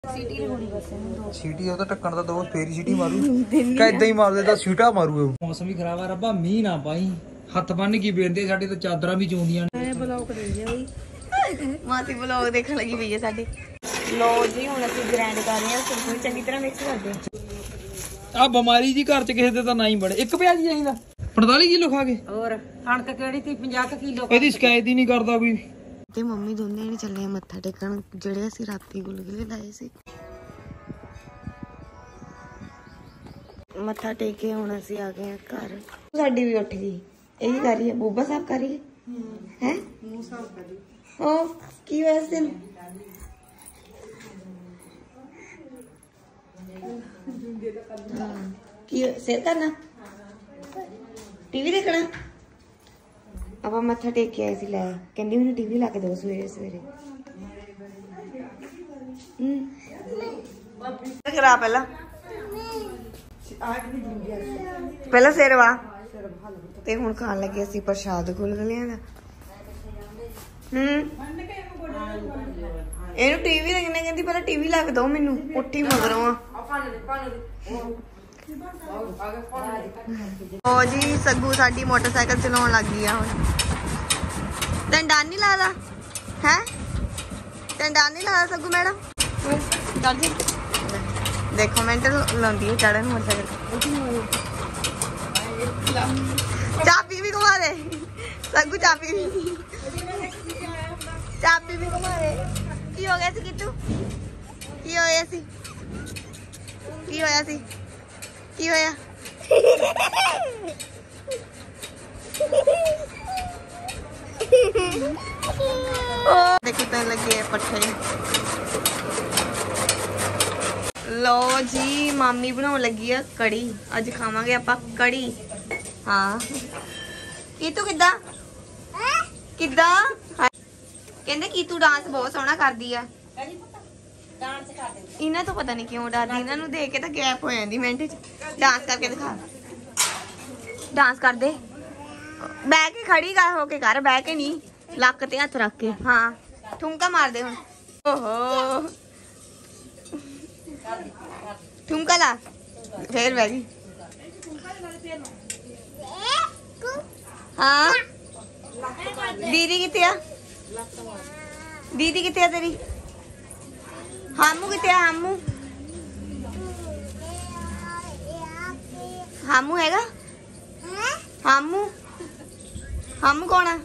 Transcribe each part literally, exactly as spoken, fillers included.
सीटी लगानी बस दो सीटी ਉਹ ਤਾਂ ਟੱਕਣ ਦਾ ਦੋ ਫੇਰੀ ਸੀਟੀ ਮਾਰੂ ਕਾ ਇਦਾਂ ਹੀ ਮਾਰ ਦੇਦਾ ਸੀਟਾ ਮਾਰੂ। ਮੌਸਮ ਵੀ ਖਰਾਬ ਆ ਰੱਬਾ, ਮੀਂਹ ਨਾ ਪਾਈ। ਹੱਥ ਬੰਨ ਕੀ ਬੇਰਦੇ ਸਾਡੇ ਤੇ ਚਾਦਰਾਂ ਵੀ ਚੋਂਦੀਆਂ ਨੇ। ਮੈਂ ਬਲੌਗ ਦੇ ਦਿਆ ਬਈ ਮਾਸੀ ਬਲੌਗ ਦੇਖਣ ਲੱਗੀ ਪਈ ਹੈ ਸਾਡੇ। ਲੋ ਜੀ ਹੁਣ ਅਸੀਂ ਗ੍ਰਾਈਂਡ ਕਰ ਰਹੇ ਹਾਂ, ਸਭ ਨੂੰ ਚੰਗੀ ਤਰ੍ਹਾਂ ਮਿਕਸ ਕਰਦੇ ਹਾਂ। ਆ ਬਿਮਾਰੀ ਜੀ ਘਰ ਚ ਕਿਸੇ ਦੇ ਤਾਂ ਨਾ ਹੀ ਬੜੇ। ਇੱਕ ਪਿਆਜ਼ ਚਾਹੀਦਾ पैंतालीस किलो खा के। ਹੋਰ ਕਣਕ ਕਿਹੜੀ ਤੀ पचास ਕਿਲੋ। ਇਹਦੀ ਸ਼ਿਕਾਇਤ ਹੀ ਨਹੀਂ ਕਰਦਾ ਕੋਈ। ਤੇ ਮੰਮੀ ਦੋਨੇ ਨੇ ਚੱਲੇ ਮੱਥਾ ਟੇਕਣ, ਜਿਹੜੇ ਅਸੀਂ ਰਾਤੀ ਗੁਲਗੁਲੇ ਲਾਏ ਸੀ। ਮੱਥਾ ਟੇਕ ਕੇ ਹੁਣ ਅਸੀਂ ਆ ਗਏ ਘਰ। ਸਾਡੀ ਵੀ ਉੱਠ ਗਈ, ਇਹੀ ਕਰ ਰਹੀ ਹੈ ਬੂਬਾ ਸਾਫ ਕਰ ਰਹੀ ਹੈ ਹੈ ਮੂੰਹ ਸਾਫ ਕਰ ਰਹੀ। ਉਹ ਕੀ ਹੋਇਆ ਸੀ? ਕੀ ਸਿਰ ਕਰਨਾ, टीवी देखना। अब मत्था टेक के आए सी, लै कहंदी मैनूं टीवी ला के दो सवेरे सवेरे। करा पहला पहला सिर वा ते हुण खाण लगे असीं प्रसाद गुलगुलियां दा। हम्म इहनूं टीवी देखने कहंदी पहला टीवी ला के दो मैनूं, उठी मगरों आ। ओ जी सग्गू साडी मोटरसाइकिल चलाउण लग गई हुण। तैन डर नहीं लगदा है? तैन डर नहीं लगदा सग्गू मैडम? डर जी देखो मिनट लाउंदी है चढ़न मोटरसाइकिल। चाबी भी घुमा दे सग्गू, चाबी भी चाबी भी घुमा दे। की हो गया सी किट्टू? की होया सी? की होया सी? की होया? देखो तो लगे है पट्ठे। लो जी मामी बनाने लगी है कड़ी। अज खावांगे आपां कड़ी। हाँ की तू किदा किदा कहंदे की तू डांस बहुत सोहना करदी है। इन्हां तो पता नहीं क्यों डरदी, इन्हां नूं देख के तो गैप हो जांदी मिंट च। डांस करके दिखा, डांस कर दे। बह के खड़ी कर होके कर, बह के नहीं, लक ते हथ रख के। हाँ ठुमका मार दे हुण। ओहो ठुमका ला, फिर बह गई। हाँ दीदी कित्थे आ? दीदी कित्थे आ तेरी? हामू कित्थे आ? हामू हामू हैगा? हामू हामू कौन है?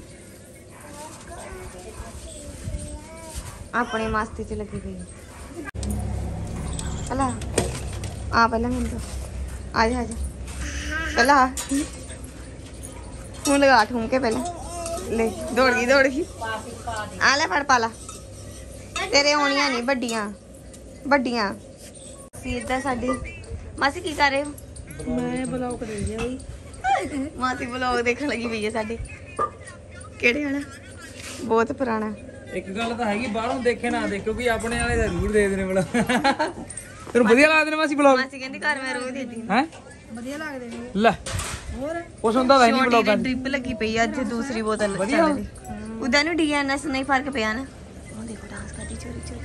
अपनी मस्ती च लगी गई। पहला आ पहला मैं तो आजा आजा पहला हूं लगा ठूम के पहले ले। दौड़ गई दौड़ गई। आ ले फड़ पाला, तेरे होनियां नहीं बड्डियां बड्डियां। सीधा साडी मासी की कर रहे हो? मैं ब्लॉग दे दिया बई। मासी ब्लॉग देखने लगी पई है साडी। केड़े वाला? बहुत पुराना। एक गल तां हैगी, बाहरों देखे ना देखो कि अपने वाले जरूर दे देने वाला। तेन बढ़िया लगदे ने मासी ब्लॉग? मासी कहंदी घर मैं रोज देदी हैं, बढ़िया लगदे ने। ले और उस हुंदा नहीं ब्लॉग दा। ड्रिप लगी पई अज दूसरी बोतल चल रही। उदा नु डीएनएस नहीं फर्क पिया ना। ओ देखो डांस करदी चोरी चोरी।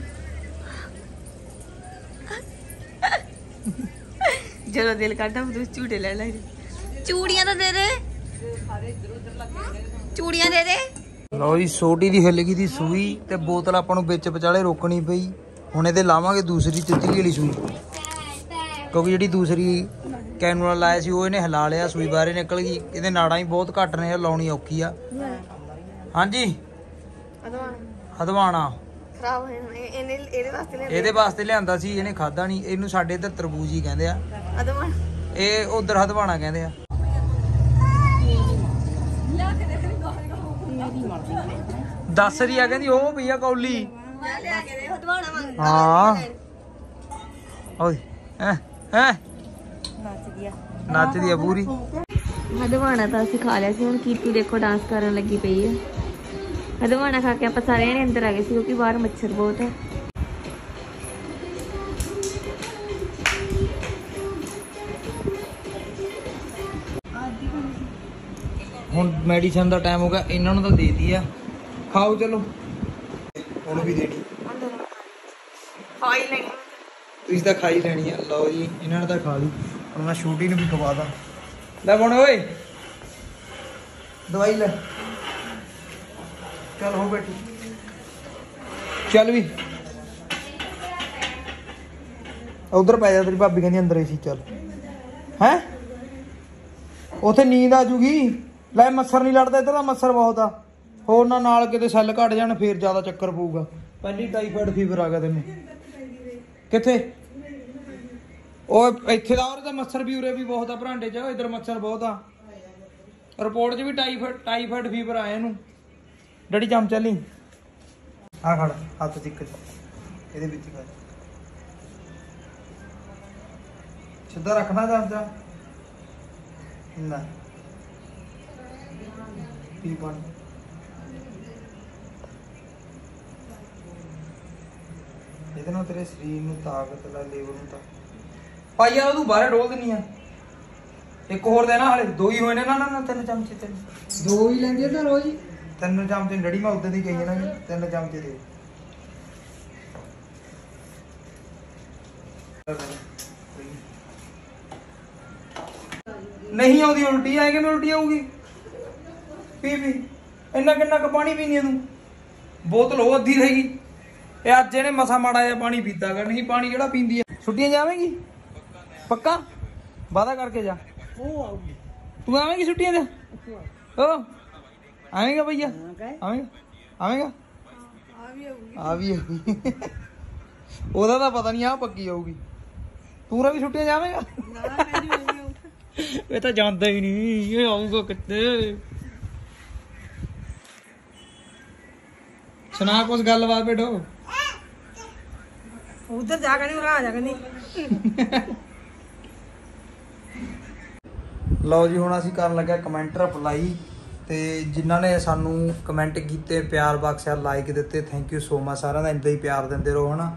जरो दिल करदा तू झूठे ले ले। चूड़ियां तो दे दे, चूड़ियां दे दे। लो जी सोटी दी हिल गई थी सूई ते बोतल आपां नूं विच विचाले रोकनी पई। हुण इहदे लावांगे दूसरी तितली वाली सूई, क्योंकि जिहड़ी दूसरी कैनुला लाया सी ओह इहने हिला लिया, सूई बाहर निकल गई। इहदे नाड़ां ही बहुत घट ने, लाउणी औखी आ। हाँ जी हदवाना खराब है ਇਹਨੇ ਇਹਦੇ ਵਾਸਤੇ ਲਿਆਂਦਾ। ਇਹਦੇ ਵਾਸਤੇ ਲਿਆਂਦਾ ਸੀ, ਇਹਨੇ ਖਾਦਾ ਨਹੀਂ। ਇਹਨੂੰ ਸਾਡੇ ਇੱਧਰ ਤਰਬੂਜ ਹੀ ਕਹਿੰਦੇ ਆ। ਹਦਵਾਣਾ ਇਹ ਉਧਰ ਹਦਵਾਣਾ ਕਹਿੰਦੇ ਆ। ਦੱਸ ਰਹੀ ਆ ਕਹਿੰਦੀ ਉਹ ਪਈ ਆ ਕੌਲੀ। ਲਿਆ ਕੇ ਦੇ ਹਦਵਾਣਾ ਮੰਗ। ਹਾਂ ਓਏ ਹੈ ਹੈ ਨੱਚਦੀ ਆ ਨੱਚਦੀ ਆ ਪੂਰੀ। ਹਦਵਾਣਾ ਤਾਂ ਅਸੀਂ ਖਾ ਲਿਆ ਸੀ। ਹੁਣ ਕੀਤੂ ਦੇਖੋ डांस ਕਰਨ ਲੱਗੀ ਪਈ ਹੈ। हदवाना खा के आप सारे जने अंदर आ गए थे, क्योंकि बाहर मच्छर बहुत है। ਹੁਣ ਮੈਡੀਸਨ ਦਾ ਟਾਈਮ ਹੋ ਗਿਆ, ਇਹਨਾਂ ਨੂੰ ਤਾਂ ਦੇ ਦਿੱਤੀ ਆ। ਖਾਓ ਚਲੋ, ਹੁਣ ਵੀ ਦੇਣੀ। ऑयल नहीं ਤੁਸੀਂ ਤਾਂ ਖਾਈ ਲੈਣੀ ਆ। ਲਓ ਜੀ ਇਹਨਾਂ ਨੇ ਤਾਂ ਖਾ ਲਈ, ਹੁਣ ਮੈਂ ਛੋਟੀ ਨੂੰ ਵੀ ਖਵਾ ਦਾਂ। ਲੈ ਬਣ ਓਏ ਦਵਾਈ ਲੈ, ਚੱਲ ਹੋ ਬੈਠੀ, ਚੱਲ ਵੀ ਉਧਰ ਪੈ ਜਾ, ਤੇਰੀ ਭਾਬੀ ਕਹਿੰਦੀ ਅੰਦਰ ਏਸੀ। ਚੱਲ ਹੈ ਉੱਥੇ ਨੀਂਦ ਆ ਜੂਗੀ। ਲੈ ਮੱਛਰ ਨਹੀਂ ਲੜਦਾ ਇੱਧਰ ਦਾ, ਮੱਛਰ ਬਹੁਤ ਆ। ਹੋਰ ਨਾ ਨਾਲ ਕਿਤੇ ਸੈੱਲ ਘਟ ਜਾਣ ਫੇਰ ਜ਼ਿਆਦਾ ਚੱਕਰ ਪਊਗਾ। ਪਹਿਲੀ ਟਾਈਫਾਇਡ ਫੀਵਰ ਆ ਗਿਆ ਤੈਨੂੰ। ਕਿੱਥੇ ਉਹ ਇੱਥੇ ਦਾ ਉਹਦਾ ਮੱਛਰ ਵੀ ਉਰੇ ਵੀ ਬਹੁਤ ਆ, ਭਰਾਂਡੇ 'ਚ ਇੱਧਰ ਮੱਛਰ ਬਹੁਤ ਆ। ਰਿਪੋਰਟ 'ਚ ਵੀ ਟਾਈਫਾਇਡ ਟਾਈਫਾਇਡ ਫੀਵਰ ਆਇਆ ਇਹਨੂੰ। ਡੈਡੀ ਚਮਚਾ ਲਈ ਆ, ਖੜ ਹੱਥ ਚਿੱਕ ਇਹਦੇ ਵਿੱਚ ਕਰ, ਸਿੱਧਾ ਰੱਖਣਾ ਚਮਚਾ। ਲੈ ਪੀ ਪਾਣੀ। ਇਹਦੇ ਨਾਲ ਤੇਰੇ ਸਰੀਰ ਨੂੰ ਤਾਕਤ ਲੈ, ਲੇਵਰ ਨੂੰ ਤਾਂ ਪਾਈ ਆ। ਤੂੰ ਬਾਹਰ ਡੋਲ ਦਿੰਨੀ ਆ। ਇੱਕ ਹੋਰ ਦੇਣਾ, ਹਾਲੇ ਦੋ ਹੀ ਹੋਏ ਨੇ ਨਾ। ਨਾ ਤਿੰਨ ਚਮਚੇ, ਤਿੰਨ ਦੋ ਹੀ ਲੈਂਦੀ ਆ ਤਾਂ ਰੋਜ਼ ਹੀ। ਤਿੰਨ ਚਮਚੇ ਡੜੀ ਮੈਂ ਉਦੋਂ ਦੀ ਕਹੀ ਨਾ ਜੀ, ਤਿੰਨ ਚਮਚੇ ਦੇ। ਨਹੀਂ ਆਉਂਦੀ ਉਲਟੀ, ਆਏ ਕਿਵੇਂ ਉਲਟੀ ਆਊਗੀ? ਪੀ ਪੀ ਇੰਨਾ ਕਿੰਨਾ ਕੁ ਪਾਣੀ ਪੀਣੀ ਆ ਤੂੰ? ਬੋਤਲ ਉਹ ਅੱਧੀ ਰਹੇਗੀ। ਇਹ ਅੱਜ ਇਹਨੇ ਮਸਾ ਮਾੜਾ ਜਿਹਾ ਪਾਣੀ ਪੀਤਾ ਕਰ, ਨਹੀਂ ਪਾਣੀ ਜਿਹੜਾ ਪੀਂਦੀ ਆ। ਛੁੱਟੀਆਂ ਜਾਵੇਂਗੀ ਪੱਕਾ? ਵਾਦਾ ਕਰਕੇ ਜਾ। ਤੂੰ ਆਵੇਂਗੀ ਛੁੱਟੀਆਂ ਦੇ? ਓ ਆਵੇਂਗਾ ਭਈਆ? ਆਵੇਂਗਾ ਆਵੇਂਗਾ ਆ ਵੀ ਆਊਗੀ। ਉਹਦਾ ਤਾਂ ਪਤਾ ਨਹੀਂ, ਆ ਪੱਕੀ ਆਊਗੀ। ਤੂੰ ਰਾ ਵੀ ਛੁੱਟੀਆਂ ਜਾਵੇਂਗਾ? ਇਹ ਤਾਂ ਜਾਂਦਾ ਹੀ ਨਹੀਂ, ਇਹ ਆਊਗਾ ਕਿੱਥੇ। ਸੁਣਾ ਕੁਛ ਗੱਲਬਾਤ ਬੇਟੋ। ਉਧਰ ਜਾ ਕੇ ਨਹੀਂ ਆ ਜਾ ਕੇ। ਲਓ ਜੀ ਹੁਣ ਅਸੀਂ ਕਰਨ ਲੱਗੇ ਕਮੈਂਟ ਰਿਪਲਾਈ, ਤੇ ਜਿਨ੍ਹਾਂ ਨੇ ਸਾਨੂੰ ਕਮੈਂਟ ਕੀਤੇ, ਪਿਆਰ ਬਖਸ਼ਿਆ, ਲਾਈਕ ਦਿੱਤੇ, ਥੈਂਕ ਯੂ ਸੋ ਮਚ ਸਾਰਿਆਂ ਦਾ। ਇੱਦਾਂ ਹੀ ਪਿਆਰ ਦਿੰਦੇ ਰਹੋ ਹਨਾ।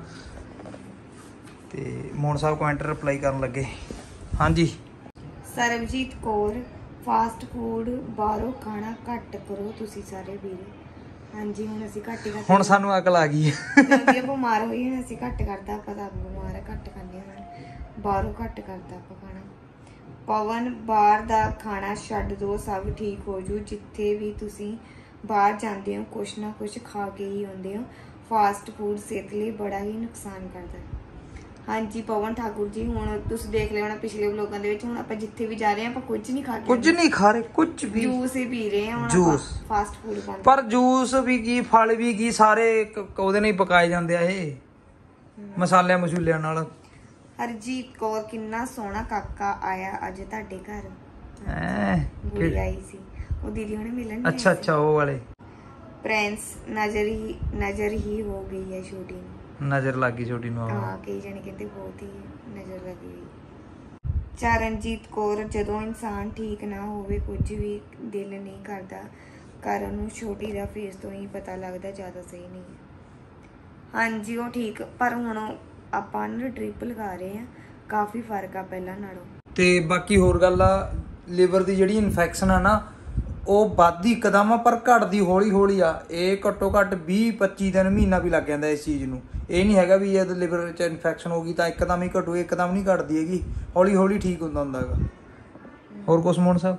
ਤੇ ਮੋਹਨ ਸਾਹਿਬ ਕਮੈਂਟ ਰਿਪਲਾਈ ਕਰਨ ਲੱਗੇ। ਹਾਂਜੀ। ਸਰਬਜੀਤ ਕੌਰ, ਫਾਸਟ ਫੂਡ ਬਾਹਰੋਂ ਖਾਣਾ ਘੱਟ ਕਰੋ ਤੁਸੀਂ ਸਾਰੇ ਵੀਰੇ। ਹਾਂਜੀ ਹੁਣ ਅਸੀਂ ਘੱਟ ਹੀ ਕਰਦੇ। ਹੁਣ ਸਾਨੂੰ ਅਕਲ ਆ ਗਈ ਹੈ ਕਿਉਂਕਿ ਬਿਮਾਰ ਹੋਈ ਹੁਣ ਅਸੀਂ ਘੱਟ ਕਰਦਾ। ਪਤਾ ਬਿਮਾਰ ਹੈ, ਘੱਟ ਖਾਂਦੇ ਹਾਂ, ਬਾਹਰੋਂ ਘੱਟ ਕਰਦਾ ਆਪਾਂ ਖਾਣਾ। ਪਵਨ, ਬਾਹਰ ਦਾ ਖਾਣਾ ਛੱਡ ਦੋ, ਸਭ ਠੀਕ ਹੋ ਜੂ। ਜਿੱਥੇ ਵੀ ਤੁਸੀਂ ਬਾਹਰ ਜਾਂਦੇ ਹੋ ਕੁਛ ਨਾ ਕੁਛ ਖਾ ਕੇ ਹੀ ਆਉਂਦੇ ਹੋ। ਫਾਸਟ ਫੂਡ ਸਿਹਤ ਲਈ ਬੜਾ ਹੀ ਨੁਕਸਾਨ ਕਰਦਾ ਹੈ। ਹਾਂਜੀ ਪਵਨ ਠਾਕੁਰ ਜੀ, ਹੁਣ ਤੁਸੀਂ ਦੇਖ ਲਿਆ ਹੋਣਾ ਪਿਛਲੇ ਵਲੋਗਾਂ ਦੇ ਵਿੱਚ, ਹੁਣ ਆਪਾਂ ਜਿੱਥੇ ਵੀ ਜਾ ਰਹੇ ਹਾਂ ਆਪਾਂ ਕੁਝ ਨਹੀਂ ਖਾ ਕੇ, ਕੁਝ ਨਹੀਂ ਖਾ ਰਹੇ, ਕੁਝ ਵੀ ਜੂਸ ਹੀ ਪੀ ਰਹੇ ਹਾਂ। ਹੁਣ ਜੂਸ ਫਾਸਟ ਫੂਡ ਬੰਦ। ਪਰ ਜੂਸ ਵੀ ਕੀ, ਫਲ ਵੀ ਕੀ, ਸਾਰੇ ਉਹਦੇ ਨਾਲ ਹੀ ਪਕਾਏ ਜਾਂਦੇ ਆ ਇਹ, ਮਸਾਲਿਆਂ ਮਸੂਲਿਆਂ ਨਾਲ। ਹਰਜੀਤ ਕੌਰ, ਕਿੰਨਾ ਸੋਹਣਾ ਕਾਕਾ ਆਇਆ ਅੱਜ ਤੁਹਾਡੇ ਘਰ। ਐ ਕੁੜੀ ਆਈ ਸੀ, ਉਹ ਦੀਦੀ ਹੁਣੇ ਮਿਲਣ। ਅੱਛਾ ਅੱਛਾ ਉਹ ਵਾਲੇ। ਪ੍ਰਿੰਸ, ਨਜ਼ਰ ਹੀ ਨਜ਼ਰ ਹੀ ਹੋ ਗਈ ਹੈ ਛੋਟੀ ਨੂੰ। ਨਜ਼ਰ ਲੱਗ ਗਈ ਛੋਟੀ ਨੂੰ। ਹਾਂ ਕਈ ਜਣੇ ਕਹਿੰਦੇ ਬਹੁਤ ਹੀ ਨਜ਼ਰ ਲੱਗੀ ਗਈ। ਚਰਨਜੀਤ ਕੌਰ, ਜਦੋਂ ਇਨਸਾਨ ਠੀਕ ਨਾ ਹੋਵੇ ਕੁਝ ਵੀ ਦਿਲ ਨਹੀਂ ਕਰਦਾ। ਕਰਨ ਨੂੰ ਛੋਟੀ ਦਾ ਫੇਸ ਤੋਂ ਹੀ ਪਤਾ ਲੱਗਦਾ ਜ਼ਿਆਦਾ ਸਹੀ ਨਹੀਂ ਹੈ। ਹਾਂਜੀ ਉਹ ਠੀਕ, ਪਰ ਹੁਣ ਆਪਾਂ ਨੂੰ ਡ੍ਰਿਪ ਲਗਾ ਰਹੇ ਆ, ਕਾਫੀ ਫਰਕ ਆ ਪਹਿਲਾਂ ਨਾਲੋਂ। ਤੇ ਬਾਕੀ ਹੋਰ ਗੱਲ ਆ, ਲਿਵਰ ਦੀ ਜਿਹੜੀ ਇਨਫੈਕਸ਼ਨ ਆ ਨਾ, ਉਹ ਵੱਧਦੀ ਇੱਕਦਮ ਆ ਪਰ ਘਟਦੀ ਹੌਲੀ ਹੌਲੀ ਆ। ਇਹ ਘੱਟੋ ਘੱਟ ਵੀਹ ਪੱਚੀ ਦਿਨ, ਮਹੀਨਾ ਵੀ ਲੱਗ ਜਾਂਦਾ ਇਸ ਚੀਜ਼ ਨੂੰ। ਇਹ ਨਹੀਂ ਹੈਗਾ ਵੀ ਜਦ ਲਿਵਰ 'ਚ ਇਨਫੈਕਸ਼ਨ ਹੋ ਗਈ ਤਾਂ ਇੱਕਦਮ ਹੀ ਘਟੂ, ਇੱਕਦਮ ਨਹੀਂ ਘਟਦੀ ਹੈਗੀ, ਹੌਲੀ ਹੌਲੀ ਠੀਕ ਹੁੰਦਾ ਹੁੰਦਾ ਹੈਗਾ। ਹੋਰ ਕੁਛ ਮੋਹਨ ਸਾਹਿਬ?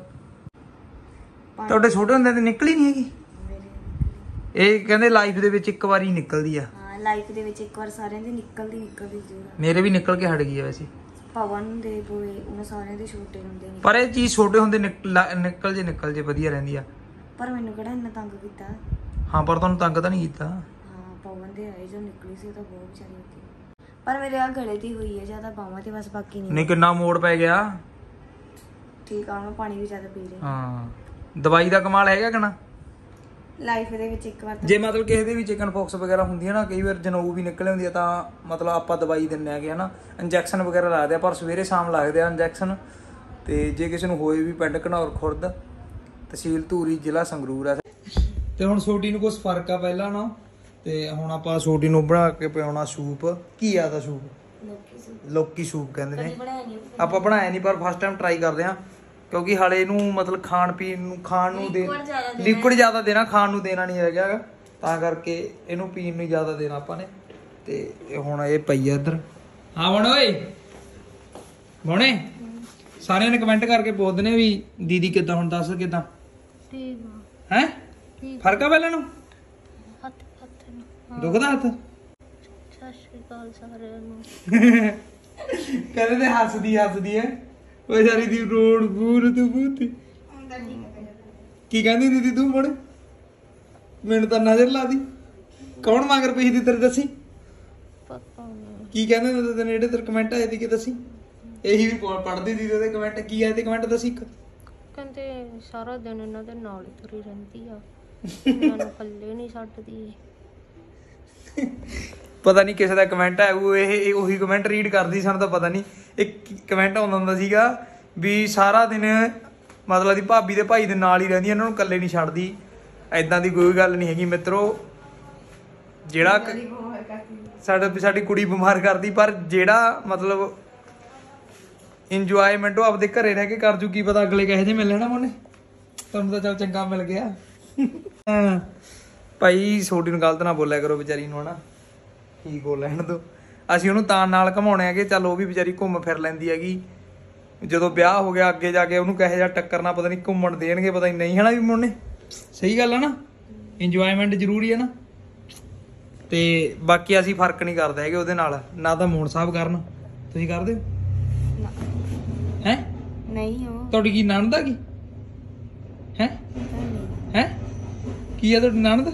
ਤੁਹਾਡੇ ਛੋਟੇ ਹੁੰਦੇ ਤੇ ਨਿਕਲੀ ਨਹੀਂ ਹੈਗੀ? ਇਹ ਕਹਿੰਦੇ ਲਾਈਫ ਦੇ ਵਿੱਚ ਇੱਕ ਵਾਰੀ ਨਿਕਲਦੀ ਆ। ਹਾਂ ਲਾਈਫ ਦੇ ਵਿੱਚ ਇੱਕ ਵਾਰ ਸਾਰਿਆਂ ਦੇ ਨਿਕਲਦੀ ਨਿਕਲਦੀ ਜ਼ਰੂਰ। ਮੇਰੇ ਵੀ ਨਿਕਲ ਕੇ ਹਟ ਗਈ ਆ ਵੈਸੇ। ਪਵਨ ਦੇ ਬੋਏ ਉਹਨਾਂ ਸਾਰਿਆਂ ਦੇ ਛੋਟੇ ਹੁੰਦੇ ਨੇ, ਪਰ ਇਹ ਚੀਜ਼ ਛੋਟੇ ਹੁੰਦੇ ਨਿਕਲ ਜੇ ਨਿਕਲ ਜੇ ਵਧੀਆ ਰਹਿੰਦੀ ਆ। ਪਰ ਮੈਨੂੰ ਕਿਹੜਾ ਇੰਨਾ ਤੰਗ ਕੀਤਾ। ਹਾਂ ਪਰ ਤੁਹਾਨੂੰ ਤੰਗ ਤਾਂ ਨਹੀਂ ਕੀਤਾ। ਹਾਂ ਪਵਨ ਦੇ ਆਏ ਜੋ ਨਿਕਲੀ ਸੀ ਤਾਂ ਬਹੁਤ ਵਿਚਾਰੀ ਹੁੰਦੀ, ਪਰ ਮੇਰੇ ਆ ਗਲੇ ਦੀ ਹੋਈ ਹੈ ਜ਼ਿਆਦਾ, ਬਾਹਾਂ ਤੇ ਬਸ, ਬਾਕੀ ਨਹੀਂ। ਨਹੀਂ ਕਿੰਨਾ ਮੋੜ ਪੈ ਗਿਆ। ਠੀਕ ਆ, ਮੈਂ ਪਾਣੀ ਵੀ ਜ਼ਿਆਦਾ ਪੀ ਰਹੀ। ਹਾਂ ਦਵਾਈ ਦਾ ਕਮਾਲ ਹੈਗਾ ਕਿ ਨਾ? ਲਾਈਫ ਦੇ ਵਿੱਚ ਇੱਕ ਵਾਰ ਜੇ ਮਤਲਬ ਕਿਸੇ ਦੇ ਵੀ ਚਿਕਨ ਪੌਕਸ ਵਗੈਰਾ ਹੁੰਦੀ ਹੈ ਨਾ, ਕਈ ਵਾਰ ਜਨਊ ਵੀ ਨਿਕਲ ਹੁੰਦੀ ਆ, ਤਾਂ ਮਤਲਬ ਆਪਾਂ ਦਵਾਈ ਦਿੰਦੇ ਹੈਗੇ ਹਨਾ, ਇੰਜੈਕਸ਼ਨ ਵਗੈਰਾ ਲਾਦੇ ਆ, ਪਰ ਸਵੇਰੇ ਸ਼ਾਮ ਲੱਗਦੇ ਆ ਇੰਜੈਕਸ਼ਨ। ਤੇ ਜੇ ਕਿਸੇ ਨੂੰ ਹੋਏ ਵੀ ਪਿੰਡ ਘਨੌਰ ਖੁਰਦ, ਤਹਿਸੀਲ ਧੂਰੀ, ਜ਼ਿਲ੍ਹਾ ਸੰਗਰੂਰ ਆ। ਤੇ ਹੁਣ ਛੋਟੀ ਨੂੰ ਕੁਛ ਫਰਕ ਆ ਪਹਿਲਾਂ ਨਾ, ਤੇ ਹੁਣ ਆਪਾਂ ਛੋਟੀ ਨੂੰ ਬਣਾ ਕੇ ਪਿਆਉਣਾ ਸੂਪ। ਘੀਆ ਦਾ ਸੂਪ, ਲੋਕੀ ਸੂਪ ਕਹਿੰਦੇ ਨੇ। ਆਪਾਂ ਬਣਾਇਆ ਨਹੀਂ ਪਰ ਫਸਟ ਟਾਈਮ ਟਰਾਈ ਕਰਦੇ ਆ, ਕਿਉਂਕਿ ਹਾਲੇ ਇਹਨੂੰ ਮਤਲਬ ਖਾਣ ਪੀਣ ਨੂੰ, ਖਾਣ ਨੂੰ ਦੇ ਲਿਕੁਇਡ ਜ਼ਿਆਦਾ ਦੇਣਾ, ਖਾਣ ਨੂੰ ਦੇਣਾ ਨਹੀਂ ਹੈਗਾ, ਤਾਂ ਕਰਕੇ ਇਹਨੂੰ ਪੀਣ ਨੂੰ ਜ਼ਿਆਦਾ ਦੇਣਾ ਆਪਾਂ ਨੇ। ਤੇ ਹੁਣ ਇਹ ਪਈ ਆ ਇੱਧਰ ਹਾਂ ਬਣ ਓਏ ਬਣੇ ਸਾਰਿਆਂ ਨੇ ਕਮੈਂਟ ਕਰਕੇ ਪੁੱਛਦੇ ਨੇ ਵੀ ਦੀਦੀ ਕਿੱਦਾਂ ਹੁਣ ਦੱਸ ਕਿੱਦਾਂ ਠੀਕ ਹੈ ਠੀਕ ਫਰਕ ਆ ਪਹਿਲਾਂ ਨੂੰ ਹੱਥ ਹੱਥ ਨੂੰ ਦੁਖਦਾ ਹੱਥ ਸਤਿ ਸ਼੍ਰੀ ਅਕਾਲ ਸਾਰਿਆਂ ਨੂੰ ਕਹਿੰਦੇ ਤੇ ਹੱਸਦੀ ਹੱਸਦੀ ਹੈ ਉਹ ਸਾਰੀ ਦੀ ਰੋਡ ਬੂਰ ਤੂੰ ਬੂਤੀ ਕੀ ਕਹਿੰਦੀ ਦੀਦੀ ਤੂੰ ਬਣ ਮੈਨੂੰ ਤਾਂ ਨਜ਼ਰ ਲਾ ਦੀ ਕੌਣ ਮਗਰ ਪਈ ਦੀ ਤੇਰੇ ਦੱਸੀ ਪਤਾ ਨਹੀਂ ਕੀ ਕਹਿੰਦੇ ਨੇ ਤੇਰੇ ਨੇੜੇ ਤੇ ਕਮੈਂਟ ਆਏ ਦੀ ਕਿ ਦੱਸੀ ਇਹੀ ਵੀ ਪੜ੍ਹਦੀ ਦੀ ਉਹਦੇ ਕਮੈਂਟ ਕੀ ਆਏ ਤੇ ਕਮੈਂਟ ਦੱਸੀ ਇੱਕ ਕਹਿੰਦੇ ਸਾਰਾ ਦਿਨ ਇਹਨਾਂ ਦੇ ਨਾਲ ਹੀ ਤੁਰੀ ਰਹਿੰਦੀ ਆ ਇਹਨਾਂ ਨੂੰ ਇਕੱਲੇ ਨਹੀਂ ਛੱਡਦੀ ਪਤਾ ਨਹੀਂ ਕਿਸੇ ਦਾ ਕਮੈਂਟ ਆਇਆ ਉਹ ਇਹ ਉਹੀ ਕਮੈਂਟ ਰੀਡ ਕਰਦੀ ਸਾਨੂੰ ਤਾਂ ਪਤਾ ਨਹੀਂ ਇੱਕ ਕਮੈਂਟ ਆਉਂਦਾ ਹੁੰਦਾ ਸੀਗਾ ਵੀ ਸਾਰਾ ਦਿਨ ਮਤਲਬ ਦੀ ਭਾਬੀ ਦੇ ਭਾਈ ਦੇ ਨਾਲ ਹੀ ਰਹਿੰਦੀ ਇਹਨਾਂ ਨੂੰ ਇਕੱਲੇ ਨਹੀਂ ਛੱਡਦੀ ਐਦਾਂ ਦੀ ਕੋਈ ਗੱਲ ਨਹੀਂ ਹੈਗੀ ਮਿੱਤਰੋ ਜਿਹੜਾ ਸਾਡਾ ਸਾਡੀ ਕੁੜੀ ਬਿਮਾਰ ਕਰਦੀ ਪਰ ਜਿਹੜਾ ਮਤਲਬ ਇੰਜੋਇਮੈਂਟ ਉਹ ਆਪਦੇ ਘਰੇ ਰਹਿ ਕੇ ਕਰ ਜੂ ਕੀ ਪਤਾ ਅਗਲੇ ਕਹੇ ਜੇ ਮਿਲ ਲੈਣਾ ਮੋਨੇ ਤੁਹਾਨੂੰ ਤਾਂ ਚੱਲ ਚੰਗਾ ਮਿਲ ਗਿਆ ਹਾਂ ਭਾਈ ਛੋਟੀ ਨੂੰ ਗਲਤ ਨਾ ਬੋਲਿਆ ਕਰੋ ਵਿਚਾਰੀ ਨੂੰ ਹਨਾ ਠੀਕ ਬੋਲ ਲੈਣ ਦੋ ਅਸੀਂ ਉਹਨੂੰ ਤਾਂ ਨਾਲ ਘਮਾਉਣੇ ਆਗੇ ਚੱਲ ਉਹ ਵੀ ਵਿਚਾਰੀ ਘੁੰਮ ਫਿਰ ਲੈਂਦੀ ਹੈਗੀ ਜਦੋਂ ਵਿਆਹ ਹੋ ਗਿਆ ਅੱਗੇ ਜਾ ਕੇ ਉਹਨੂੰ ਕਹੇ ਜਾ ਟੱਕਰਨਾ ਪਤਾ ਨਹੀਂ ਘੁੰਮਣ ਦੇਣਗੇ ਪਤਾ ਨਹੀਂ ਹਨਾ ਵੀ ਮੋਨੇ ਸਹੀ ਗੱਲ ਆ ਨਾ ਇੰਜੋਇਮੈਂਟ ਜ਼ਰੂਰੀ ਹੈ ਨਾ ਤੇ ਬਾਕੀ ਅਸੀਂ ਫਰਕ ਨਹੀਂ ਕਰਦੇ ਹੈਗੇ ਉਹਦੇ ਨਾਲ ਨਾ ਤਾਂ ਮੋਹਨ ਸਾਹਿਬ ਕਰਨ ਤੁਸੀਂ ਕਰਦੇ ਹੋ ਹੈ ਨਹੀਂ ਹੋ ਤੁਹਾਡੀ ਕੀ ਨਣਦ ਆ ਕੀ ਹੈ ਹੈ ਕੀ ਆ ਤੁਹਾਡੀ ਨਣਦ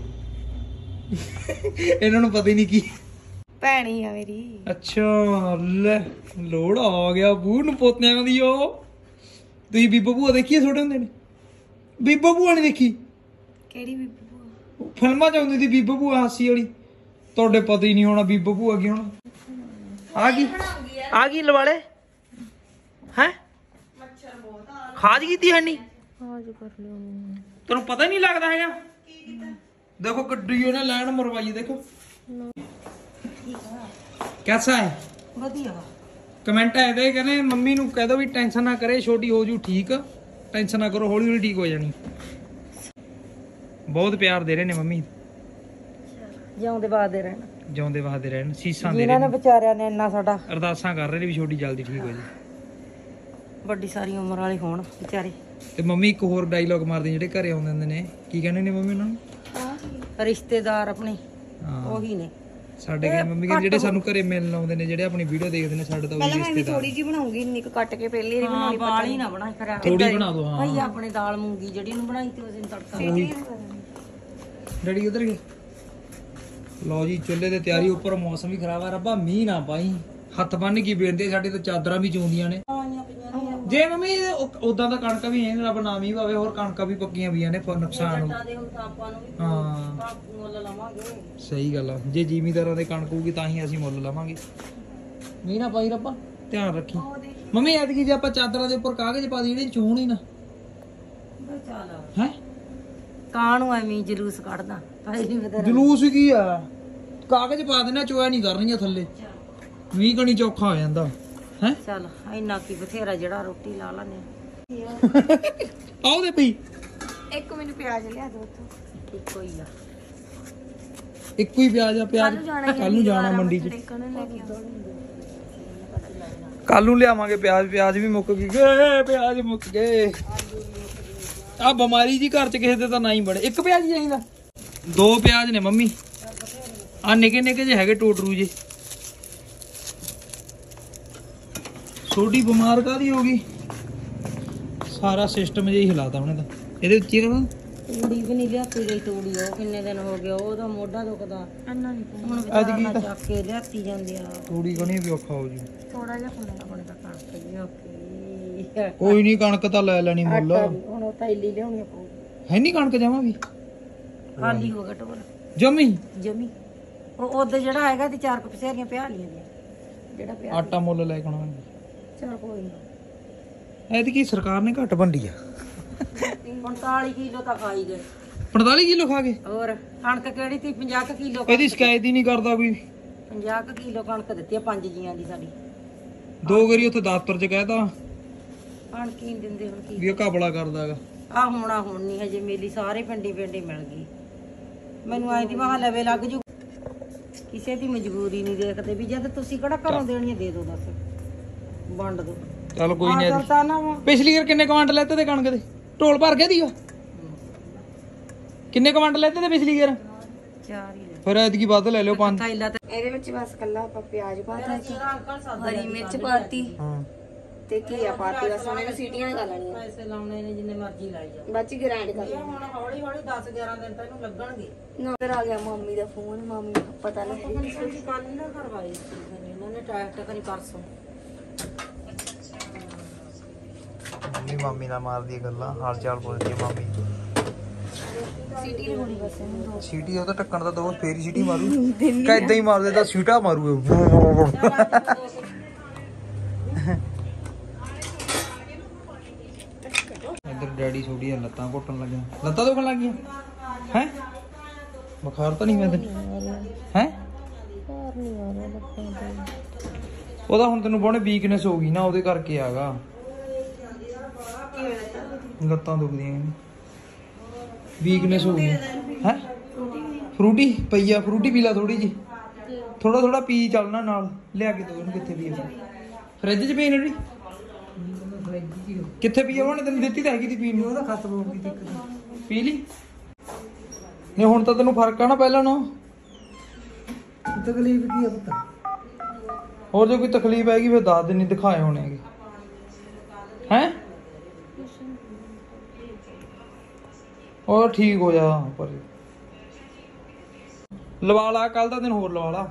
ਇਹਨਾਂ ਨੂੰ ਪਤਾ ਹੀ ਨਹੀਂ ਕੀ ਭੈਣੀ ਆ ਮੇਰੀ ਅੱਛਾ ਲੈ ਲੋੜ ਆ ਗਿਆ ਬੂ ਨੂੰ ਪੋਤਿਆਂ ਦੀ ਉਹ ਤੁਸੀਂ ਬੀਬੋ ਭੂਆ ਦੇਖੀ ਛੋਟੇ ਹੁੰਦੇ ਨੇ ਬੀਬੋ ਭੂਆ ਨੇ ਦੇਖੀ ਕਿਹੜੀ ਬੀਬੀ ਫਿਲਮਾਂ ਚ ਆਉਂਦੀ ਸੀ ਬੀਬੋ ਭੂਆ ਹਾਸੀ ਵਾਲੀ ਤੁਹਾਡੇ ਪਤਾ ਹੀ ਨਹੀਂ ਹੋਣਾ ਬੀਬੋ ਭੂਆ ਕੀ ਹੋਣਾ ਆ ਗਈ ਆ ਗਈ ਲਵਾਲੇ ਹੈ ਖਾਜ ਕੀਤੀ ਹੈ ਨਹੀਂ ਆਜ ਕਰ ਲਿਓ ਤੈਨੂੰ ਪਤਾ ਹੀ ਨਹੀਂ ਲੱਗਦਾ ਹੈਗਾ ਦੇਖੋ ਗੱਡੀ ਉਹਨੇ ਲੈਣ ਮਰਵਾਈ ਦੇਖੋ कैसा है ਵਧੀਆ कमेंट आए थे कहने मम्मी ਨੂੰ ਕਹਿ ਦੋ ਵੀ ਟੈਨਸ਼ਨ ਨਾ ਕਰੇ ਛੋਟੀ ਹੋ ਜੂ ਠੀਕ ਟੈਨਸ਼ਨ ਨਾ ਕਰੋ ਹੌਲੀ ਹੌਲੀ ਠੀਕ ਹੋ ਜਾਣੀ ਬਹੁਤ ਪਿਆਰ ਦੇ ਰਹੇ ਨੇ ਮੰਮੀ ਜਿਉਂਦੇ ਬਾਦੇ ਰਹਿਣ ਜਿਉਂਦੇ ਵਾਦੇ ਰਹਿਣ ਸੀਸਾਂ ਦੇ ਇਹਨਾਂ ਰਹੇ ਨੇ ਨੇ ਵਿਚਾਰਿਆਂ ਨੇ ਇੰਨਾ ਸਾਡਾ ਅਰਦਾਸਾਂ ਕਰ ਰਹੇ ਨੇ ਵੀ ਛੋਟੀ ਜਲਦੀ ਠੀਕ ਹੋ ਜਾਏ ਵੱਡੀ ਸਾਰੀ ਉਮਰ ਵਾਲੇ ਹੋਣ ਵਿਚਾਰੇ ਤੇ ਮੰਮੀ ਇੱਕ ਹੋਰ ਡਾਇਲੌਗ ਮਾਰਦੇ ਜਿਹੜੇ ਘਰੇ ਆਉਂਦੇ ਹੁੰਦੇ ਨੇ ਕੀ ਕਹਿੰਦੇ ਨੇ ਮੰਮੀ ਉਹਨਾਂ ਨੂੰ ਰਿਸ਼ਤੇਦਾਰ ਆਪਣੇ ਹਾਂ ਉਹੀ ਨੇ ਸਾਡੇ ਕਹਿੰਦੇ ਮੰਮੀ ਕਹਿੰਦੇ ਜਿਹੜੇ ਸਾਨੂੰ ਘਰੇ ਮਿਲਣ ਆਉਂਦੇ ਨੇ ਜਿਹੜੇ ਆਪਣੀ ਵੀਡੀਓ ਦੇਖਦੇ ਨੇ ਸਾਡੇ ਤਾਂ ਉਹੀ ਰਿਸ਼ਤੇਦਾਰ ਥੋੜੀ ਜੀ ਬਣਾਉਂਗੀ ਇੰਨੀ ਕੁ ਕੱਟ ਕੇ ਪਹਿਲੀ ਵਾਰੀ ਬਣਾਉਣੀ ਬਾਲੀ ਨਾ ਬਣਾਈ ਫਿਰ ਥੋੜੀ ਬਣਾ ਦੋ ਹਾਂ ਭਾਈ ਆਪਣੇ ਦਾਲ ਮੂੰਗੀ ਜਿਹੜੀ ਨੂੰ ਬਣਾਈ ਤੇ ਉਸ ਦਿਨ ਤੜਕਾ ਉਹੀ ਡੈਡੀ ਉਧਰ ਗਏ ਲਓ ਜੀ ਚੁੱਲ੍ਹੇ ਤੇ ਤਿਆਰੀ ਉੱਪਰ ਮੌਸਮ ਵੀ ਖਰਾਬ ਆ ਰੱਬਾ ਮੀਂਹ ਨਾ ਪਾਈ ਹੱਥ ਬੰਨ ਕੀ ਬੇਨਦੇ ਸਾਡੇ ਤਾਂ ਚਾਦਰਾਂ ਵੀ ਚੋਂਦੀਆਂ ਨੇ ਜੇ ਮੰਮੀ ਉਦਾਂ ਦਾ ਕਣਕ ਵੀ ਹੈ ਰੱਬ ਨਾ ਮੀਂਹ ਪਾਵੇ ਹੋਰ ਕਣਕਾਂ ਵੀ ਪੱਕੀਆਂ ਵੀਆਂ ਨੇ ਫਿਰ ਨੁਕਸਾਨ ਹਾਂ ਸਹੀ ਗੱਲ ਆ ਜੇ ਜ਼ਿਮੀਦਾਰਾਂ ਦੇ ਕਣਕ ਹੋਊਗੀ ਤਾਂ ਹੀ ਅਸੀਂ ਮੁੱਲ ਲਵਾਂਗੇ ਮੀਂਹ ਨਾ ਪਾਈ ਰੱਬਾ ਧਿਆਨ ਰੱਖੀ ਮੰਮੀ ਐਤਕੀ ਜੇ ਆਪਾਂ ਚਾਦਰਾਂ ਦੇ ਉੱਪਰ ਕਾਗਜ਼ ਪਾ ਦੀ ਜਿਹੜੇ ਚੋਣ ਹੀ ਨਾ ਹੈ ਕਾਂ ਨੂੰ ਐਵੇਂ ਜਲੂਸ ਕੱਢਦਾ ਪਹਿਲੀ ਵਾਰ ਜਲੂਸ ਕੀ ਆ ਕਾਗਜ਼ ਪਾ ਦੇਣਾ ਚੋਇਆ ਨਹੀਂ ਕਰਨੀਆਂ ਥੱਲੇ ਮੀਂਹ ਕਣੀ ਚੌਖਾ ਹੋ ਜਾਂਦਾ ਹੈ ਚੱਲ ਇੰਨਾ ਕੀ ਬਥੇਰਾ ਜਿਹੜਾ ਰੋਟੀ ਲਾ ਲਾਨੇ ਆਓ ਦੇ ਪਈ ਇੱਕ ਮੈਨੂੰ ਪਿਆਜ਼ ਲਿਆ ਦੋ ਉੱਥੋਂ ਇੱਕੋ ਹੀ ਆ ਇੱਕੋ ਹੀ ਪਿਆਜ਼ ਆ ਪਿਆਜ਼ ਕੱਲ ਨੂੰ ਜਾਣਾ ਮੰਡੀ 'ਚ ਕੱਲ ਨੂੰ ਲਿਆਵਾਂਗੇ ਪਿਆਜ਼ ਪਿਆਜ਼ ਵੀ ਮੁੱਕ ਗਏ ਪਿਆਜ਼ ਮੁੱਕ ਗਏ ਆ ਬਿਮਾਰੀ ਜੀ ਘਰ 'ਚ ਕਿਸੇ ਦੇ ਤਾਂ ਨਾ ਹੀ ਬੜੇ ਇੱਕ ਪਿਆਜ਼ ਹੀ ਚਾਹੀਦਾ ਦੋ ਪਿਆਜ਼ ਨੇ ਮੰਮੀ ਆ ਨਿੱਕੇ ਨਿੱਕੇ ਜਿਹੇ ਹੈਗੇ ਟੋਟਰੂ ਜੇ ਛੋਟੀ ਬਿਮਾਰ ਕਾਦੀ ਹੋ ਗਈ ਸਾਰਾ ਸਿਸਟਮ ਜਿਹਾ ਹੀ ਹਿਲਾਤਾ ਉਹਨੇ ਤਾਂ ਇਹਦੇ ਉੱਚੀ ਨਾ ਤੂੜੀ ਵੀ ਨਹੀਂ ਲਿਆਤੀ ਗਈ ਤੂੜੀ ਉਹ ਕਿੰਨੇ ਦਿਨ ਹੋ ਗਏ ਉਹਦਾ ਮੋਢਾ ਦੁਖਦਾ ਅੰਨਾ ਨਹੀਂ ਹੁਣ ਅੱਜ ਕੀ ਵਿਚਾਰਾ ਚੱਕ ਕੇ ਲਿਆਤੀ ਜਾਂਦੇ ਆ ਤੂੜੀ ਕਣੀ ਵੀ ਔਖਾ ਹੋ ਜੂ ਥੋੜਾ ਜਿਹਾ ਖੁੱਲ੍ਹਾ ਬਣੇ ਦਾ ਕਣਕ ਜੀ ਓਕੇ ਕੋਈ ਨਹੀਂ ਕਣਕ ਤਾਂ ਲੈ ਲੈਣੀ ਮੁੱਲ ਹੁਣ ਉਹ ਥੈਲੀ ਲਿਆਉਣੀ ਪਊ ਹੈ ਨਹੀਂ ਕਣਕ ਜਾਵਾਂ ਵੀ ਖਾਲੀ ਹੋ ਗਿਆ ਟੋਲ ਜਮੀ ਜਮੀ ਉਹ ਉਹਦੇ ਜਿਹੜਾ ਹੈਗਾ ਤੇ ਚਾਰ ਕੁ ਪਸੇਰੀਆਂ ਪਿਆ ਲੀਆਂ ਦੀਆਂ ਜਿਹੜਾ ਪਿਆ ਆਟਾ ਮੁੱਲ ਲੈ ਕੇ ਆਉਣਾ ਚਲ ਕੋਈ ਨਾ ਐਤਕੀ ਸਰਕਾਰ ਨੇ ਘੱਟ ਵੰਡੀ ਆ ਪੰਤਾਲੀ ਕਿਲੋ ਤਾਂ ਖਾਈ ਗਏ ਪੰਤਾਲੀ ਕਿਲੋ ਖਾ ਗਏ ਹੋਰ ਕਣਕ ਕਿਹੜੀ ਤੀ ਪੰਜਾਹ ਕਿਲੋ ਇਹਦੀ ਸ਼ਿਕਾਇਤ ਹੀ ਨਹੀਂ ਕਰਦਾ ਕੋਈ ਪੰਜਾਹ ਕਿਲੋ ਕਣਕ ਦਿੱਤੀ ਆ ਪੰਜ ਜੀਆਂ ਦੀ ਸਾਡੀ ਦੋ ਵਾਰੀ ਉੱਥੇ ਦਫ਼ਤਰ 'ਚ ਕਹਿਤਾ ਕਣਕ ਹੀ ਨੀ ਦਿੰਦੇ ਹੁਣ ਕੀ ਵੀ ਇਹ ਘਪਲਾ ਕਰਦਾਗਾ ਆ ਹੋਣਾ ਹੁਣ ਨਹੀਂ ਹਜੇ ਮੇਲੀ ਸਾਰੇ ਪਿੰਡੀ ਪਿੰਡੀ ਮਿਲ ਗਈ ਮੈਨੂੰ ਆਏ ਦੀ ਮਹਾ ਲਵੇ ਲੱਗ ਜੂ ਕਿਸੇ ਦੀ ਮਜਬੂਰੀ ਨਹੀਂ ਦੇਖਦੇ ਵੀ ਜਦ ਤੁਸੀਂ ਕਿਹੜਾ ਘਰੋਂ ਦੇਣੀਆਂ ਦੇ ਦਿਓ ਦੱਸ ਵੰਡ ਦਿਓ। ਚਲ ਕੋਈ ਨਹੀਂ। ਕਰਤਾ ਨਾ ਵਾ ਪਿਛਲੀ ਵਾਰ ਕਿੰਨੇ ਕੁਆਂਟਲ ਲੈਤੇ ਤੇ ਕਣਕ ਦੇ? ਢੋਲ ਭਰ ਗਿਆ ਦੀਗਾ? ਕਿੰਨੇ ਕੁਆਂਟਲ ਲੈਤੇ ਤੇ ਪਿਛਲੀ ਵਾਰ? ਚਾਰ ਹੀ ਲੈ ਫਿਰ ਐਤਕੀ ਵੱਧ ਲੈ ਲਿਓ ਪੰਜ। ਥੈਲਾ ਤੇ ਇਹਦੇ ਵਿੱਚ ਬਸ ਕੱਲਾ ਆਪਾਂ ਪਿਆਜ਼ ਪਾਤਾ, ਹਰੀ ਮਿਰਚ ਪਾਤੀ ਹਾਂ ਤੇ ਘੀਆ ਪਾਤੀ। ਬਸ ਹੁਣ ਇਹਨੂੰ ਸੀਟੀਆਂ ਲਗਾ ਲੈਣੀਆਂ, ਪੈਸੇ ਲਾਉਣੇ ਨੇ ਜਿੰਨੇ ਮਰਜ਼ੀ ਲਾਈ ਜਾ। ਬਾਅਦ ਚ ਗ੍ਰਾਈਂਡ ਕਰ ਲੈਣਾ। ਹੁਣ ਹੌਲੀ ਹੌਲੀ ਦਸ ਗਿਆਰਾਂ ਦਿਨ ਤਾਂ ਇਹਨੂੰ ਲੱਗਣਗੇ। ਨੰਬਰ ਆ ਗਿਆ ਮੰਮੀ ਦਾ ਫੋਨ, ਮੰਮੀ ਨੂੰ ਪਤਾ ਲੱਗ ਗਿਆ। ਅਸੀਂ ਕੱਲ ਨਾ ਕਰਵਾਈ ਸੀ ਇਹਨਾਂ ਨੇ ਟਰੈਕਟਰ ਕਰੀ ਪਰਸੋਂ। ਮੰਮੀ ਮਾਮੀ ਨਾਲ ਮਾਰਦੀ ਗੱਲਾਂ, ਹਾਲ ਚਾਲ ਪੁੱਛਦੀ ਆ ਮਾਮੀ। ਸੀਟੀ ਲਗਾਉਣੀ ਬਸ ਇਹਨੂੰ। ਸੀਟੀ ਉਹਦਾ ਢੱਕਣ ਦਾ ਦੋ ਫੇਰ ਹੀ ਸੀਟੀ ਮਾਰੂ ਕਿ ਇਦਾਂ ਹੀ ਮਾਰਦੇ ਤਾਂ ਸੀਟਾ ਮਾਰੂ। ਇੱਧਰ ਡੈਡੀ ਛੋਟੀਆਂ ਲੱਤਾਂ ਘੁੱਟਣ ਲੱਗਿਆ। ਲੱਤਾਂ ਦੁਖਣ ਲੱਗੀਆਂ ਹੈ? ਬੁਖਾਰ ਤਾਂ ਨਹੀਂ ਮੈਂ ਤੈਨੂੰ ਹੈ? ਉਹਦਾ ਹੁਣ ਤੈਨੂੰ ਬਹੁਣੇ ਵੀਕਨੈਸ ਹੋ ਗਈ ਨਾ, ਉਹਦੇ ਕਰਕੇ ਆਗਾ ਲੱਤਾਂ ਦੁਖਦੀਆਂ। ਵੀਕਨੈਸ ਹੋ ਗਈ ਹੈ। ਫਰੂਟੀ ਪਈ ਆ, ਫਰੂਟੀ ਪੀ ਲਾ ਥੋੜੀ ਜੀ, ਥੋੜਾ ਥੋੜਾ ਪੀ ਚੱਲਣਾ ਨਾਲ। ਲਿਆ ਕੇ ਦੋ ਇਹਨੂੰ। ਕਿੱਥੇ ਪਈ ਆ? ਫਰਿੱਜ 'ਚ ਪਈ ਨੇ? ਕਿੱਥੇ ਪਈ ਆ? ਉਹਨੇ ਤੈਨੂੰ ਦਿੱਤੀ ਤਾਂ ਹੈਗੀ ਤੀ ਪੀਣ ਨੂੰ। ਉਹਦਾ ਖਤਮ ਹੋ ਗਈ ਤੀ, ਪੀ ਲਈ ਨਹੀਂ? ਹੁਣ ਤਾਂ ਤੈਨੂੰ ਫਰਕ ਆ ਨਾ ਪਹਿਲਾਂ ਨਾਲੋਂ? ਤਕਲੀਫ ਕੀ ਆ ਪਤਾ? ਹੋਰ ਜੇ ਕੋਈ ਤਕਲੀਫ ਹੈਗੀ ਫਿਰ ਦੱਸ ਦਿਨ, ਦਿਖਾਏ ਹੋਣੇ ਹੈਗੇ ਹੈ। ਹੋਰ ਠੀਕ ਹੋ ਜਾ। ਪਰ ਲਵਾ ਲਾ, ਕੱਲ ਦਾ ਦਿਨ ਹੋਰ ਲਵਾ ਲਾ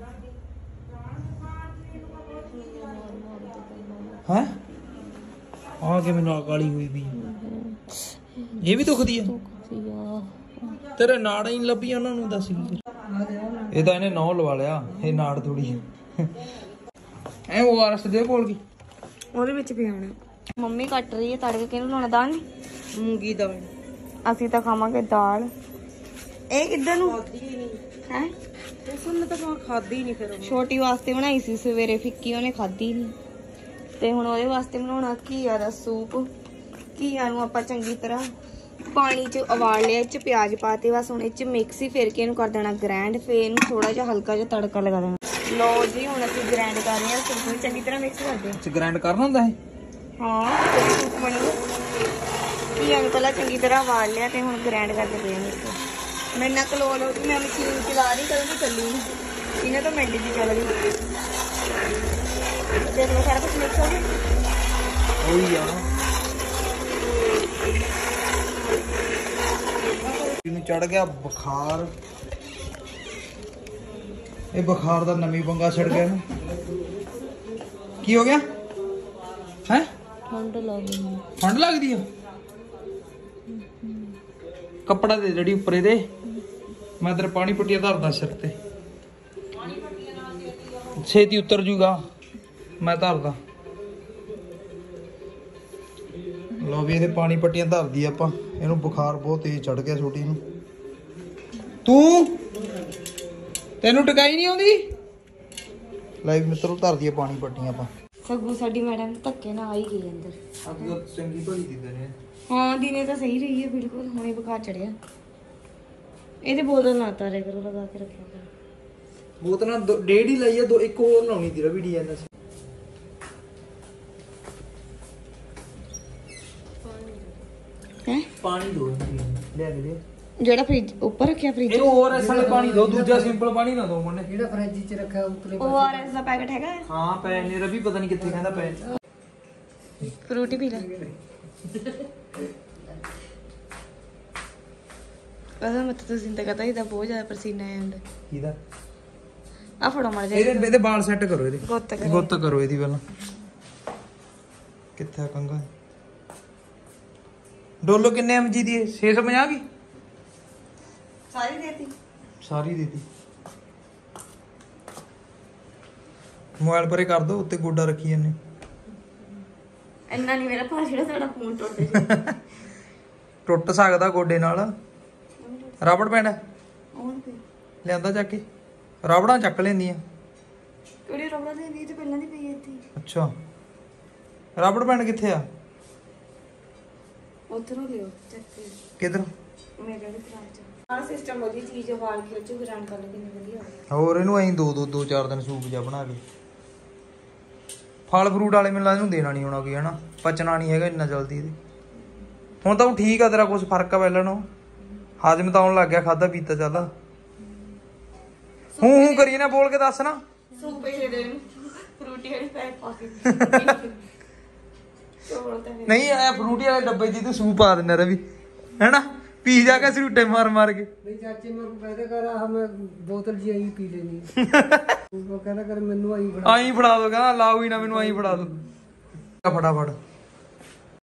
ਹੈ। ਆ ਕੇ ਮੈਨੂੰ ਕਾਲੀ ਹੋਈ ਵੀ ਇਹ ਵੀ ਦੁਖਦੀ ਆ। ਤੇਰੇ ਨਾੜ ਹੀ ਲੱਭੀਆਂ ਉਹਨਾਂ ਨੂੰ, ਦੱਸ ਕੀ ਇਹ ਤਾਂ ਇਹਨੇ ਨੌ ਲਵਾ ਲਿਆ। ਇਹ ਨਾੜ ਥੋੜੀ ਐ। ਉਹ ਆਰਸ ਦੇ ਕੋਲ ਕੀ ਉਹਦੇ ਵਿੱਚ ਪਿਆਉਣਾ। ਮੰਮੀ ਕੱਟ ਰਹੀ ਹੈ ਤੜਕੇ। ਕਿਹਨੂੰ ਲਾਉਣਾ? ਦਾਲ ਮੂੰਗੀ ਦਾਲ। ਅਸੀਂ ਤਾਂ ਖਾਵਾਂਗੇ ਦਾਲ। ਇਹ ਕਿੱਧਰ ਨੂੰ ਹੈ? ਉਸ ਨੇ ਤਾਂ ਖਾਦੀ ਨਹੀਂ। ਫਿਰ ਛੋਟੀ ਵਾਸਤੇ ਬਣਾਈ ਸੀ ਸਵੇਰੇ, ਫਿੱਕੀ ਉਹਨੇ ਖਾਧੀ ਨਹੀਂ। ਤੇ ਹੁਣ ਉਹਦੇ ਵਾਸਤੇ ਬਣਾਉਣਾ ਘੀਆ ਦਾ ਸੂਪ। ਘੀਆ ਨੂੰ ਆਪਾਂ ਚੰਗੀ ਤਰ੍ਹਾਂ ਪਾਣੀ 'ਚ ਉਬਾਲ ਲਿਆ, ਇਹ 'ਚ ਪਿਆਜ਼ ਪਾਤੇ। ਬਸ ਹੁਣ ਇਹ 'ਚ ਮਿਕਸੀ ਫੇਰ ਕੇ ਇਹਨੂੰ ਕਰ ਦੇਣਾ ਗ੍ਰਾਈਂਡ। ਫੇਰ ਇਹਨੂੰ ਥੋੜਾ ਜਿਹਾ ਹਲਕਾ ਜਿਹਾ ਤੜਕਾ ਲਗਾ ਦੇਣਾ। ਲਓ ਜੀ ਹੁਣ ਅਸੀਂ ਗ੍ਰਾਈਂਡ ਕਰ ਰਹੇ ਹਾਂ। ਸੂਪ ਨੂੰ ਚੰਗੀ ਤਰ੍ਹਾਂ ਮਿਕਸ ਕਰਦੇ ਹਾਂ। ਗ੍ਰਾਈਂਡ ਕਰਨਾ ਹੁੰਦਾ ਹੈ? ਹਾਂ ਸੂਪ ਬਣੀ। ਘੀਆ ਨੂੰ ਪਹਿਲਾਂ ਚੰਗੀ ਤਰ੍ਹਾਂ ਉਬਾਲ ਲਿਆ ਤੇ ਹੁਣ ਗ੍ਰਾਈਂਡ ਕਰਦੇ ਪਏ ਹਾਂ। ਮੇਰੇ ਨਾਲ ਕਲੋਲ ਹੋ ਗਈ, ਮੈਂ ਮਸ਼ੀਨ ਚਲਾ ਰਹੀ ਕਦੋਂ ਚੱਲੀ ਨਹੀਂ। ਇਹਨਾਂ ਤੋਂ ਮਿੰਟ ਦੀ ਚੱਲ ਗਈ। ਦੇਖ ਲਓ ਸਾਰਾ ਕੁਝ ਮਿਕਸ ਹੋ ਗਿਆ। ਉਹੀ ਆ ਇਹਨੂੰ ਚੜ ਗਿਆ ਬੁਖਾਰ। ਇਹ ਬੁਖਾਰ ਦਾ ਨਵੀਂ ਪੰਗਾ ਛੜ ਗਿਆ ਇਹਨੂੰ। ਕੀ ਹੋ ਗਿਆ ਹੈ? ਠੰਡ ਲੱਗਦੀ। ਠੰਡ ਲੱਗਦੀ ਆ? ਕੱਪੜਾ ਦੇ ਜਿਹੜੀ ਉੱਪਰ ਇਹਦੇ, ਮੈਂ ਤੇਰੇ ਪਾਣੀ ਪੱਟੀਆਂ ਧਰਦਾ ਸਿਰ ਤੇ, ਛੇਤੀ ਉਤਰ ਜੂਗਾ। ਮੈਂ ਧਰਦਾ। ਲੋ ਵੀ ਇਹਦੇ ਪਾਣੀ ਪੱਟੀਆਂ ਧਰਦੀ ਆਪਾਂ। ਇਹਨੂੰ ਬੁਖਾਰ ਬਹੁਤ ਤੇਜ਼ ਚੜ ਗਿਆ ਛੋਟੀ ਨੂੰ। ਤੂੰ ਤੈਨੂੰ ਟਿਕਾਈ ਨਹੀਂ ਆਉਂਦੀ? ਲੈ ਵੀ ਮਿੱਤਰੋ ਧਰਦੀ ਆ ਪਾਣੀ ਪੱਟੀਆਂ ਆਪਾਂ। ਸਗੂ ਸਾਡੀ ਮੈਡਮ ਧੱਕੇ ਨਾਲ ਆ ਹੀ ਗਈ ਅੰਦਰ। ਅੱਜ ਤਾਂ ਚੰਗੀ ਭਲੀ ਦੀ ਨੇ। ਹਾਂ ਦਿਨੇ ਤਾਂ ਸਹੀ ਰਹੀ ਹੈ ਬਿਲਕੁਲ। ਹੁਣੇ ਬੁਖਾਰ ਚੜਿਆ। ਇਹਦੇ ਬੋਤਲ ਨਾ ਤਾਰੇ ਕਰੋ, ਲਗਾ ਕੇ ਰੱਖਿਆ ਕਰੋ। ਬੋਤਲਾਂ ਡੇਢ ਹੀ ਲਈ ਆ, ਦੋ ਇੱਕ ਹੋਰ ਲਾਉਣੀ ਦੀ ਰਵੀ ਡੀਐਨਐਸ। ਹੈ ਪਾਣੀ ਦੋ ਲੈ ਲੈ। ਜਿਹੜਾ ਫ੍ਰਿਜ ਉੱਪਰ ਰੱਖਿਆ ਫ੍ਰਿਜ ਇਹਨੂੰ ਹੋਰ ਇਸ ਵਾਲੇ ਪਾਣੀ ਦੋ, ਦੂਜਾ ਸਿੰਪਲ ਪਾਣੀ ਨਾ ਦੋ ਮੁੰਨੇ। ਜਿਹੜਾ ਫਰਿੱਜ 'ਚ ਰੱਖਿਆ ਉਤਲੇ ਉਹ ਆਰ ਐਸ ਦਾ ਪੈਕਟ ਹੈਗਾ। ਹਾਂ ਪੈ ਨੇ ਰਵੀ ਪਤਾ ਨਹੀਂ ਕਿੱਥੇ ਕਹਿੰਦਾ ਪੈ। ਫਰੂਟੀ ਪੀ ਲੈ। ਉਹਦਾ ਮਤਲਬ ਤੁਸੀਂ ਤਾਂ ਕਹਤਾ ਇਹਦਾ ਬਹੁਤ ਜ਼ਿਆਦਾ ਪਸੀਨਾ ਆ ਜਾਂਦਾ। ਕਿਹਦਾ? ਆ ਫੜੋ ਮੜ ਜਾ। ਇਹਦੇ ਇਹਦੇ ਵਾਲ ਸੈੱਟ ਕਰੋ ਇਹਦੇ। ਗੁੱਤ ਕਰੋ। ਗੁੱਤ ਕਰੋ ਇਹਦੀ ਪਹਿਲਾਂ। ਕਿੱਥੇ ਆ ਕੰਗਾ? ਡੋਲੋ ਕਿੰਨੇ ਐਮਜੀ ਦੀ ਹੈ? ਛੇ ਸੌ ਪੰਜਾਹ ਦੀ ਸਾਰੀ ਦੇਤੀ। ਸਾਰੀ ਦੇਤੀ। ਮੋਬਾਈਲ ਪਰੇ ਕਰ ਦੋ, ਉੱਤੇ ਗੋਡਾ ਰੱਖੀ ਜਾਂਦੇ। ਇੰਨਾ ਨਹੀਂ ਮੇਰਾ ਭਾਅ ਜਿਹੜਾ ਸਾਡਾ ਫੋਨ ਟੁੱਟ ਜੇ। ਟੁੱਟ ਸਕਦਾ ਗੋਡੇ ਨਾਲ। ਰਬੜ ਪੈਂਡ ਆਉਣ ਤੇ ਲਿਆਂਦਾ ਚੱਕ ਕੇ। ਰਬੜਾਂ ਚੱਕ ਲੈਂਦੀਆਂ। ਕਿਹੜੀ ਰਬੜਾ ਦੇ ਦੀ ਤੇ ਪਹਿਲਾਂ ਦੀ ਪਈ ਇੱਥੇ। ਅੱਛਾ ਰਬੜ ਪੈਂਡ ਕਿੱਥੇ ਆ? ਉਧਰੋਂ ਲਿਓ ਚੱਕ ਕੇ। ਕਿੱਧਰ? ਮੇਰੇ ਦੇ ਫਰਾਜ ਚ ਸਿਸਟਮ ਉਹਦੀ ਚੀਜ਼ ਵਾਲ ਕੇ ਉੱਚ ਗ੍ਰਾਈਂਡ ਕਰ ਲੈ ਕਿੰਨੀ ਵਧੀਆ ਹੋਰ ਇਹਨੂੰ ਐਂ ਦੋ ਦੋ ਦੋ ਚਾਰ ਦਿਨ ਸੂਪ ਜਿਹਾ ਬਣਾ ਕੇ ਫਲ ਫਰੂਟ ਵਾਲੇ ਮੈਨੂੰ ਲੱਗਦਾ ਇਹਨੂੰ ਦੇਣਾ ਨਹੀਂ ਹੋਣਾ ਕੋਈ ਹਨਾ ਪਚਣਾ ਨਹੀਂ ਹੈਗਾ ਇੰਨਾ ਜਲਦੀ ਇਹਦੇ ਹੁਣ ਤਾਂ ਉਹ ਠੀਕ ਆ ਤੇਰਾ ਕੁਝ ਫਰਕ ਆ ਪਹਿਲਾਂ ਨੂੰ ਹਾਜ਼ਮ ਤਾਂ ਆਉਣ ਲੱਗ ਗਿਆ ਖਾਦਾ ਪੀਤਾ ਚੱਲ ਹੂੰ ਹੂੰ ਕਰੀ ਨਾ ਬੋਲ ਕੇ ਦੱਸ ਨਾ ਸੂਪ ਇਹ ਦੇ ਇਹਨੂੰ ਫਰੂਟੀ ਵਾਲੀ ਪੈਕ ਪਾ ਕੇ ਨਹੀਂ ਆਇਆ ਫਰੂਟੀ ਵਾਲੇ ਡੱਬੇ ਦੀ ਤੂੰ ਸੂਪ ਪਾ ਦਿੰਦਾ ਰਵੀ ਹੈਨਾ ਪੀ ਜਾ ਕੇ ਸਰੂਟੇ ਮਾਰ ਮਾਰ ਕੇ नहीं चाची मेरे को कहते कर हमें बोतल जी आई पी लेनी वो कहता कर मैनू आई बड़ा ਆਈ ਫੜਾ ਦੋ ਕਹਿੰਦਾ ਲਾਓ ਹੀ ਨਾ ਮੈਨੂੰ ਆਈ ਫੜਾ ਦੋ ਫਟਾਫਟ